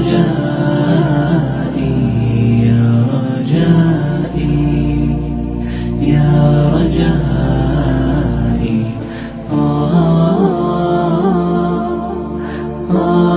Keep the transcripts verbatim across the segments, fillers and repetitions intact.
رجائي يا رجائي يا رجائي آه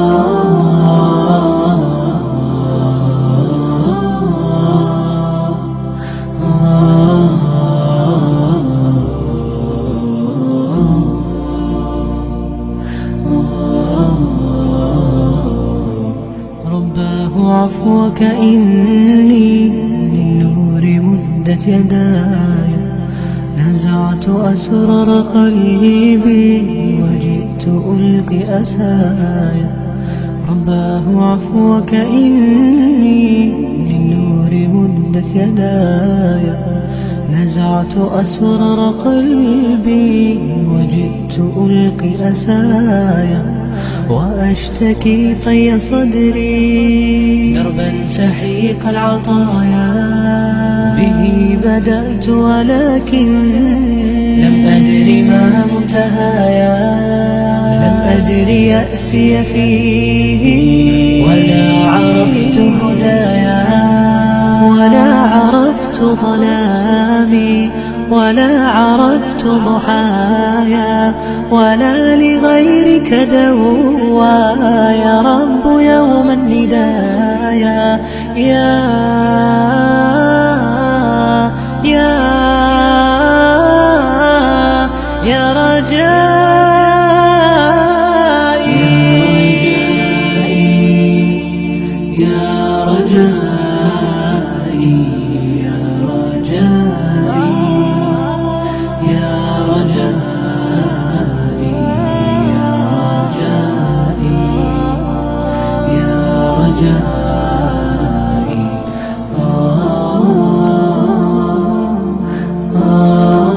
عفوك إني للنور مدت يداي، نزعت أسرار قلبي وجئت ألقي أسايا. رباه عفوك إني للنور مدت يداي، نزعت أسرار قلبي وجئت ألقي أسايا. وأشتكي طي صدري دربا سحيق العطايا، به بدأت ولكن لم أدر ما منتهايا. لم أدر يأسي فيه ولا عرفت هدايا، ولا عرفت ظلامي ولا عرفت ضحايا، ولا لغيرك دوايا. رب يوم الندايا يا يا يا رجائي يا رجائي يا رجائي يا رجائي يا رجائي يا رجائي آه آه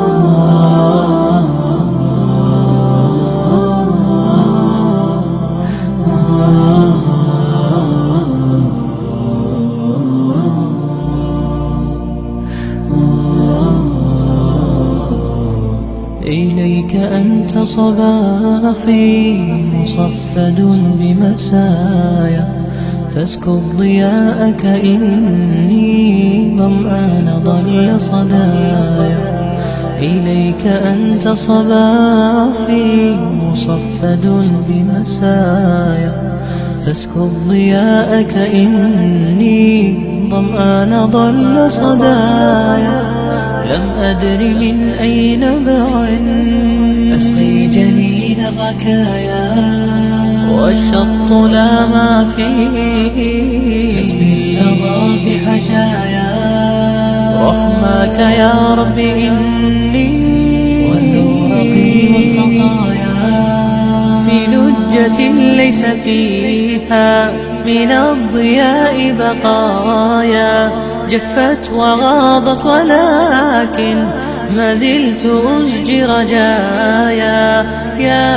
إليك أنت صباحي مصفد بمسايا، فاسكب ضياءك إني ظمآن ضل صدايا. إليك أنت صباحي مصفد بمسايا، فاسكب ضياءك إني ظمآن ضل صدايا. لم أدر من أي نبع أسقي جنين غكايا، والشط لا ما فيه يكفي اللظى في حشايا. رحماك يا رب إني وزورقي والخطايا، في لجة ليس فيها من الضياء بقايا. جفت وغاضت ولكن ما زلت أسجي رجايا. يا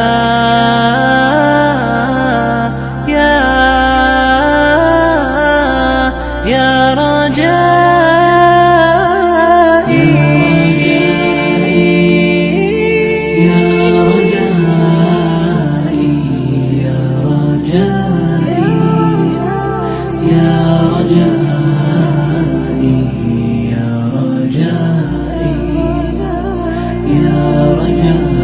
يا يا رجائي يا رجائي يا رجائي يا رجائي يا رجائي يا رجائي